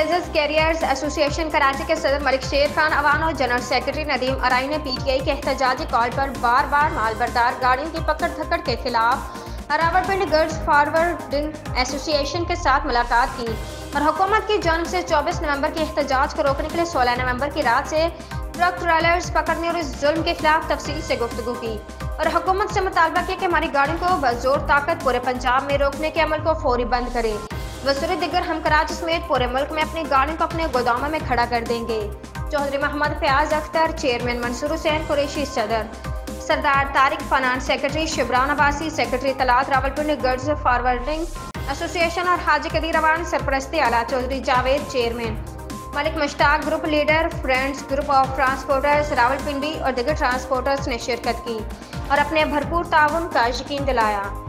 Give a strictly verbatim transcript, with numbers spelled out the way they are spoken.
Edges carriers association Karachi के सदर मलिक शेर खान अवान और जनरल सेक्रेटरी नदीम अराई ने पी टी आई के एहतजाजी कॉल पर बार बार मालबरदार गाड़ियों की पकड़ धकड़ के खिलाफ रावलपिंडी गर्ल्स फॉरवर्डिंग एसोसिएशन के साथ मुलाकात की और हुकूमत की जानिब से चौबीस नवंबर के एहतजाज को रोकने के लिए सोलह नवंबर की रात से ट्रक ट्रेलर्स पकड़ने और इस जुल्म के खिलाफ तफसील से गुफ्तगू की और हुकूमत से मुतालबा किया कि हमारी गाड़ियों को बजोर ताकत पूरे पंजाब में रोकने के अमल को फौरी बंद करें। वसूरी दिगर हम कराची समेत पूरे मुल्क में अपनी गाड़ियों को अपने गोदामों में खड़ा कर देंगे। चौधरी मोहम्मद फयाज अख्तर चेयरमैन, मंसूर हुसैन कुरैशी सदर, Sardar Tariq finance secretary, Shibran Abbasi secretary Talat Rawalpindi girls forwarding association और हाजी कदीर अवान सरपरस्ती आला, Chaudhary Javed chairman, Malik Mushtaq group leader, friends group of transporters Rawalpindi और दिगर ट्रांसपोर्टर्स ने शिरकत की और अपने भरपूर ताउन का यकीन दिलाया।